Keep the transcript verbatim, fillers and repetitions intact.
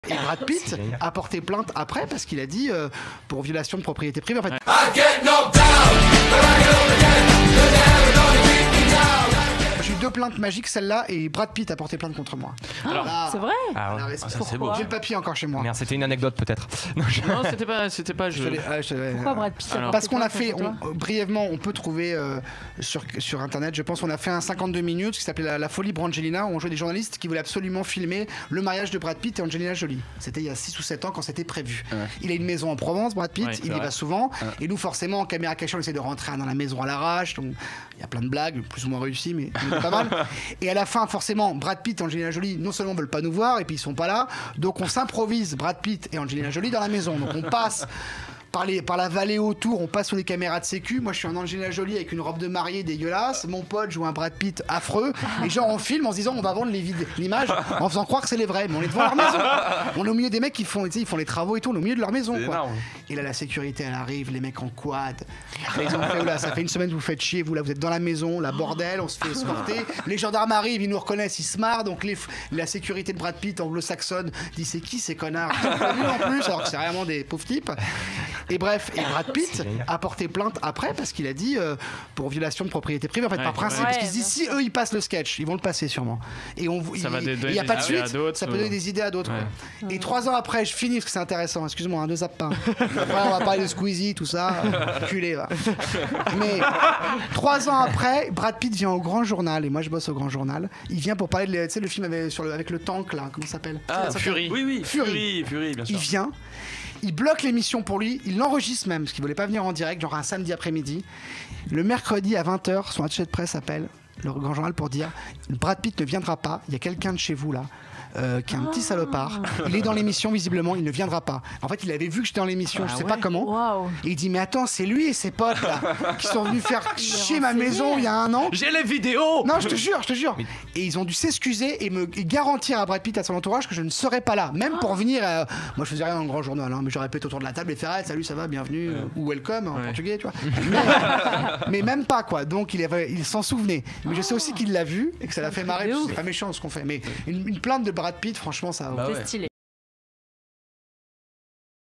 Et Brad Pitt a porté plainte après parce qu'il a dit euh, pour violation de propriété privée. En fait, j'ai eu deux plaintes magiques, celle-là et Brad Pitt a porté plainte contre moi. Alors, là, c'est vrai. Ah ouais. là, Ah, ça, c'est beau. j'ai le papier encore chez moi. Merde, c'était une anecdote peut-être. Non, c'était pas, c'était pas. Je... Je l'ai- ah, je l'ai- Pourquoi Brad Pitt a Alors, porté Parce qu'on a plainte fait, contre on- toi euh, brièvement, on peut trouver euh, sur, sur internet, je pense, on a fait un cinquante-deux minutes qui s'appelait la, la folie Brangelina, où on jouait des journalistes qui voulaient absolument filmer le mariage de Brad Pitt et Angelina Jolie. C'était il y a six ou sept ans quand c'était prévu. Ouais. Il a une maison en Provence, Brad Pitt, Ouais, c'est il y vrai. va souvent. Ouais. Et nous, forcément, en caméra cachée, on essaie de rentrer dans la maison à l'arrache. Donc, il y a plein de blagues, plus ou moins réussies, mais, mais pas mal. Et à la fin, forcément, Brad Pitt et Angelina Jolie, non seulement veulent pas nous voir, et puis ils sont pas là. Donc on s'improvise Brad Pitt et Angelina Jolie dans la maison. Donc on passe par, les, par la vallée autour, on passe sur les caméras de sécu. Moi je suis un Angelina Jolie avec une robe de mariée dégueulasse. Mon pote joue un Brad Pitt affreux. Et genre on filme en se disant on va vendre les vid- l'image en faisant croire que c'est les vrais. Mais on est devant leur maison. On est au milieu des mecs qui font, tu sais, ils font les travaux et tout. On est au milieu de leur maison. C'est Quoi. énorme. Et là la sécurité elle arrive, les mecs en quad. Là, ils ont fait, oula, ça fait une semaine que vous faites chier. Vous là vous êtes dans la maison, la bordel, on se fait escorter. Les gendarmes arrivent, ils nous reconnaissent, ils se marrent. Donc les, la sécurité de Brad Pitt anglo-saxonne dit c'est qui ces connards Ils l'ont pas vu en plus alors que c'est vraiment des pauvres types. Et bref, et Brad Pitt a porté plainte après parce qu'il a dit euh, pour violation de propriété privée en fait Ouais, par principe ouais. parce qu'il se dit bien si eux ils passent le sketch ils vont le passer sûrement et on Ça va il donner il y a des pas de idées à suite d'autres, ça peut euh. donner des idées à d'autres Ouais. quoi. Et trois ans après je finis parce que c'est intéressant excuse-moi hein, ne zappe pas après on va parler de Squeezie tout ça euh, culé va mais trois ans après Brad Pitt vient au Grand Journal et moi je bosse au Grand Journal il vient pour parler de tu sais le film avec, sur le, avec le tank là comment ça s'appelle Ah, Ça, ça Fury. Oui, oui, Fury. Fury, Fury, bien sûr. il vient, il bloque l'émission pour lui, il l'enregistre même, parce qu'il voulait pas venir en direct, genre un samedi après-midi. Le mercredi à vingt heures, son attaché de presse appelle le Grand Journal pour dire Brad Pitt ne viendra pas, il y a quelqu'un de chez vous là. Euh, qui est un petit salopard. Il est dans l'émission, visiblement, il ne viendra pas. En fait, il avait vu que j'étais dans l'émission, je sais pas comment. Waouh. Et il dit mais attends, c'est lui et ses potes là qui sont venus faire chier ma renseigné. maison il y a un an. J'ai les vidéos. Non, je te jure, je te jure. Et ils ont dû s'excuser et me et garantir à Brad Pitt à son entourage que je ne serais pas là, même pour venir. euh, moi, je faisais rien dans le Grand Journal, hein, mais j'aurais pu être autour de la table et faire hey, salut, ça va, bienvenue euh, ou welcome en Ouais. portugais, tu vois. Mais, mais même pas quoi. Donc il, avait, il s'en souvenait. Mais je sais aussi qu'il l'a vu et que ça l'a fait marrer. de Parce que ouf. c'est pas méchant ce qu'on fait. Mais une, une plainte de Brad Pitt, franchement, ça. Bah ouais. C'est stylé.